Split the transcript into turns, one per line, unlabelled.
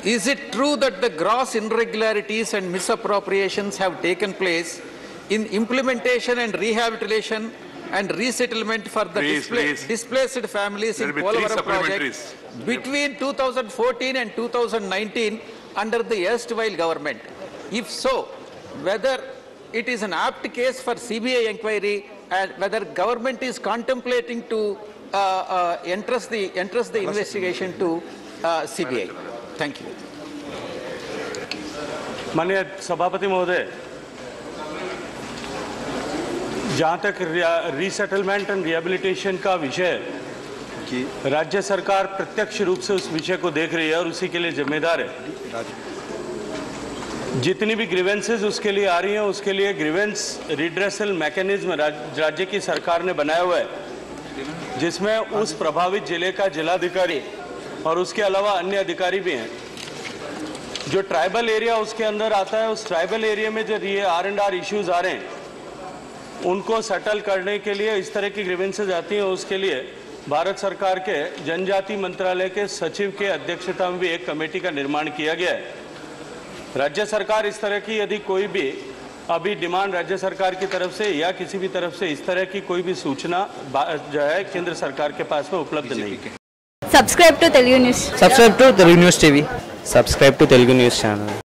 Is it true that the gross irregularities and misappropriations have taken place in implementation and rehabilitation and resettlement for the displaced families in Polavaram project between 2014 and 2019 under the erstwhile government? If so, whether it is an apt case for CBI inquiry and whether government is contemplating to entrust the investigation to CBI. Thank you.
माननीय सभापति महोदय, जहाँ तक resettlement and rehabilitation का विषय, राज्य सरकार प्रत्यक्ष रूप से उस विषय को देख रही है और उसी के लिए जिम्मेदार है। जितनी भी ग्रीवेंसेस उसके लिए आ रही हैं, उसके लिए ग्रीवेंस रिड्रेसल मैकेनिज्म राज्य की सरकार ने बनाया हुआ है, जिसमें उस प्रभावित जिले का जिलाधिकारी और उसके अलावा अन्य अधिकारी भी हैं। जो ट्राइबल एरिया उसके अंदर आता है, उस ट्राइबल एरिया में जो ये R&R इश्यूज आ रहे हैं, उनको सेटल करने के लिए इस तरह की ग्रीवेंसेज आती हैं। उसके लिए भारत सरकार के जनजाति मंत्रालय के सचिव के अध्यक्षता में भी एक कमेटी का निर्माण किया गया है। राज्य सरकार इस तरह की यदि कोई भी अभी डिमांड राज्य सरकार की तरफ से या किसी भी तरफ से इस तरह की कोई भी सूचना जो है केंद्र सरकार के पास में उपलब्ध नहीं है।
Subscribe to Telugu News.
Subscribe to Telugunewstv. Subscribe to Telugu News channel.